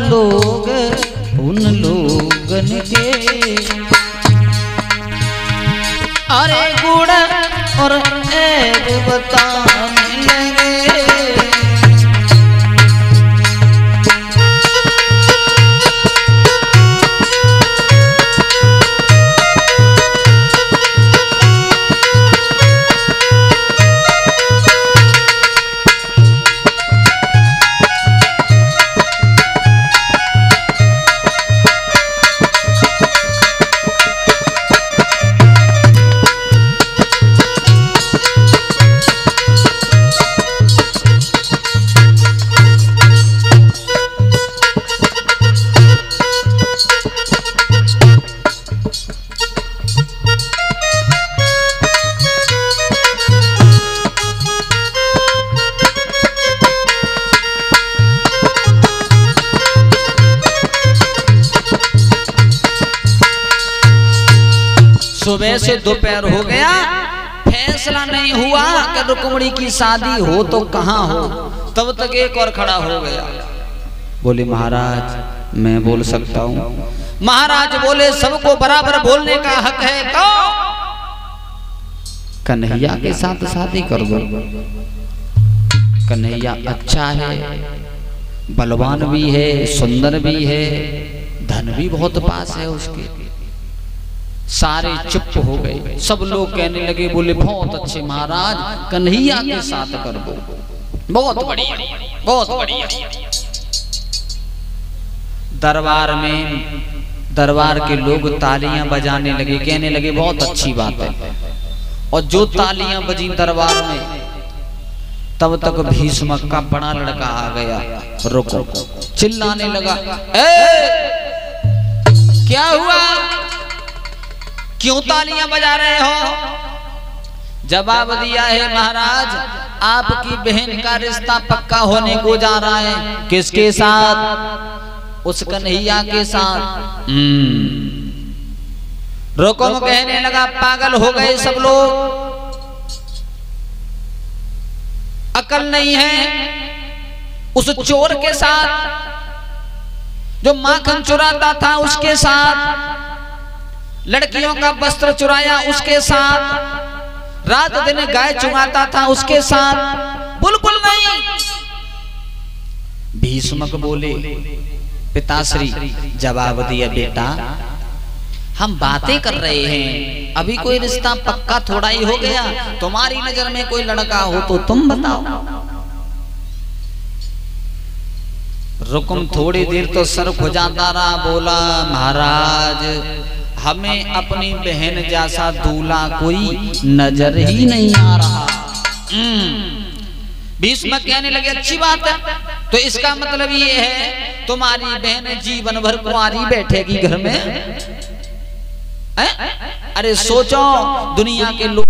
लोग उन लोगन के, अरे गुण और ऐब बताने लगे। सुबह से दोपहर हो गया, फैसला नहीं हुआ कि रुक्मणी की शादी हो तो कहाँ हो। तब तक एक और खड़ा हो गया, बोले महाराज मैं बोल सकता हूँ। महाराज बोले सबको बराबर बोलने का हक है, कहो कन्हैया के साथ शादी कर दो। कन्हैया अच्छा है, बलवान भी है, सुंदर भी है, धन भी बहुत पास है उसके। सारे चुप हो गए, सब लोग कहने लगे, बोले बहुत अच्छे महाराज, कन्हैया के साथ कर दो, बहुत बढ़िया बहुत बढ़िया। दरबार में दरबार के लोग तालियां बजाने लगे, कहने लगे बहुत अच्छी बात है। और जो तालियां बजी दरबार में, तब तक भीष्म का बड़ा लड़का आ गया, रुको, चिल्लाने लगा, क्या हुआ, क्यों तालियां बजा रहे हो। जवाब दिया है महाराज, आपकी बहन का रिश्ता पक्का होने को जा रहा है। किसके साथ, उस कन्हैया के साथ। रुकम कहने लगा, पागल हो गए सब लोग, अकल नहीं है। उस चोर के साथ, जो माखन चुराता था उसके साथ, लड़कियों का वस्त्र चुराया उसके साथ, रात दिन गाय चुराता था उसके साथ, बिल्कुल नहीं। भीष्मक बोले, पिताश्री जवाब दिया, बेटा हम बातें कर रहे हैं, अभी कोई रिश्ता पक्का थोड़ा ही हो गया। तुम्हारी नजर में कोई लड़का हो तो तुम बताओ। रुकम थोड़ी देर तो सर खुजाता रहा, बोला महाराज हमें अपनी बहन जैसा दूल्हा कोई नजर ही नहीं आ रहा। भीष्म कहने लगे, अच्छी बात है, तो इसका मतलब ये है तुम्हारी बहन जीवन भर कुंवारी बैठेगी घर में। अरे सोचो, दुनिया के लोग